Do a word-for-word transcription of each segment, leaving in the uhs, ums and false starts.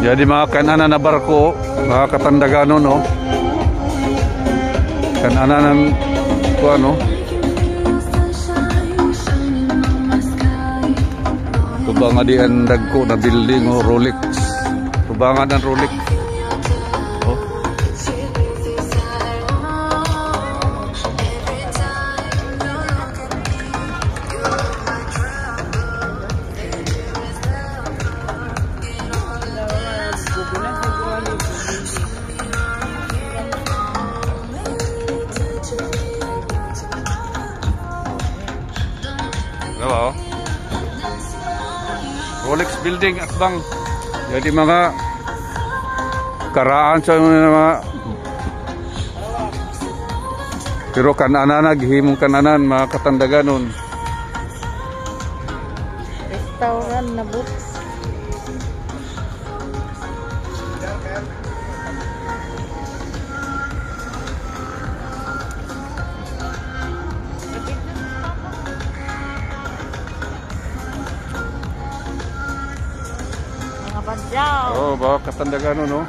Jadi mga kananan na barko, mga Katandaganon, no? Kananan ko ano? Tubangan di andag ko na building o Rolex. Tubangan ng Rolex. Oh. Hello. Rolex building at bang. Jadi mga karaan sa mga pero kananan naghimong kananan mga Katandaganon. Restaurant na books. Badyaw. Oh, bawa Katandaganon, no?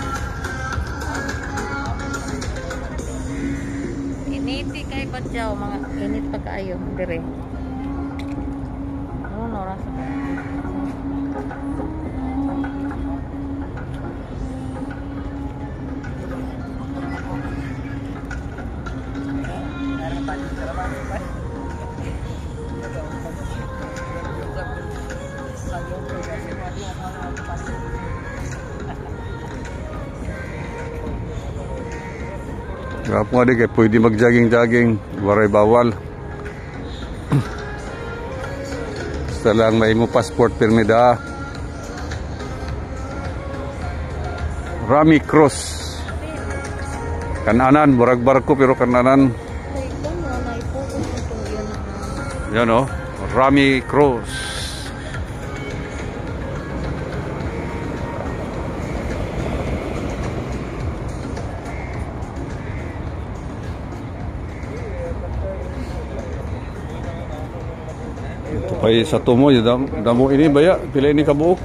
Initi kay Badyaw, mga init pa kaayo dire. Ano no rasa? Gapo nga di kaya pwede mag-jogging-jogging, waray bawal. Basta lang may mo passport permida. Rami Cross. Kananan, murag barko pero kananan. Yan o, Rami Cross. Ay sa tumo dam damo ini baya pila ini kabuok.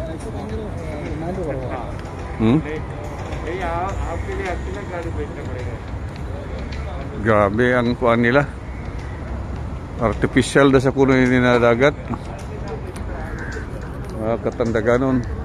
Hmm? Grabe ang kuan nila. Artificial da sa kuno ini na dagat. Ah, Katandaganon.